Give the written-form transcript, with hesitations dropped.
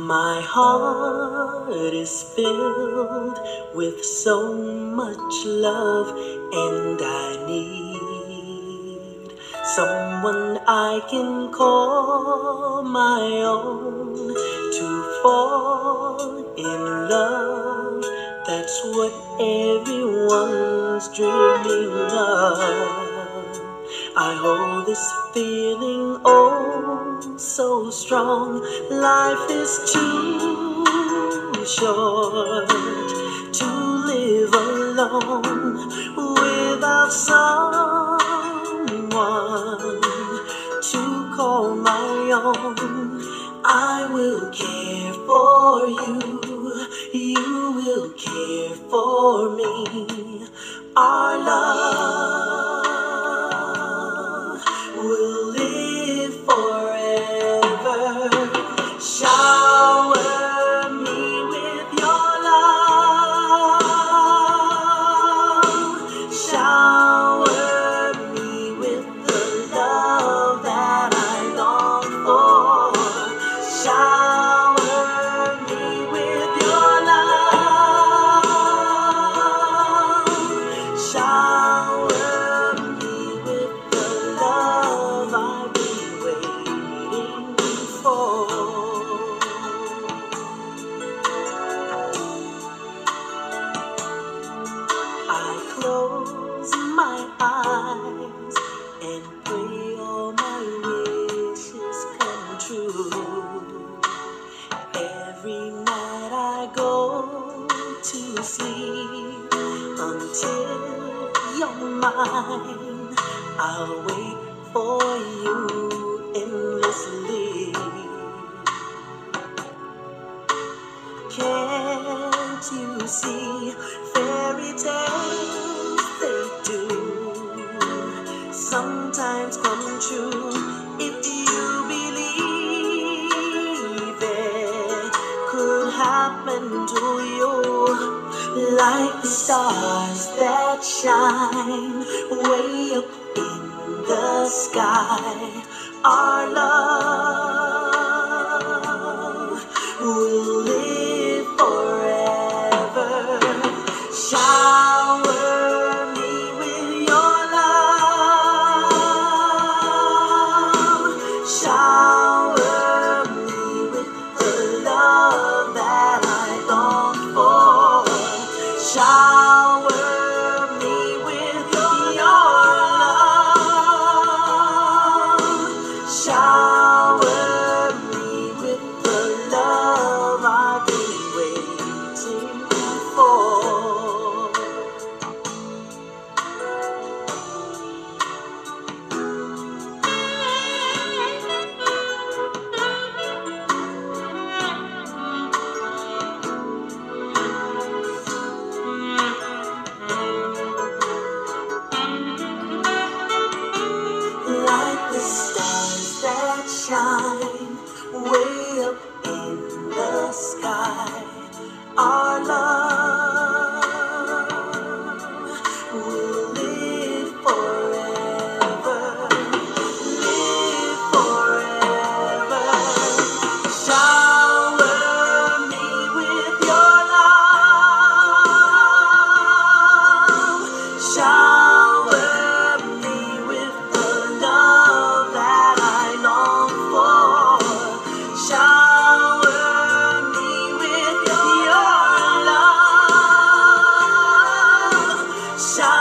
My heart is filled with so much love, and I need someone I can call my own to fall in love. That's what everyone's dreaming of. I hold this feeling oh so strong. Life is too short to live alone without someone to call my own. I will care for you, you will care for me. Our love will live forever. Shower me with your love. Shower me with the love that I long for. Shower me with your love. Shower me with the love I've been waiting for. I close my eyes and pray all my wishes come true. Every night I go to sleep until you're mine. I'll wait for you endlessly. Can't you see fairy tales they do sometimes come true if you believe it could happen to you, like the stars that shine way up in the sky. Our love will live forever. Shower me with your love. Shower me with the love that I long for. Shower me with your love. Shower me with the love I've been waiting for. Like the stars that shine way up in the sky. Our love will live forever. Live forever. Shower me with your love. Shower me with the love that I long for. Shower me with your love. Shower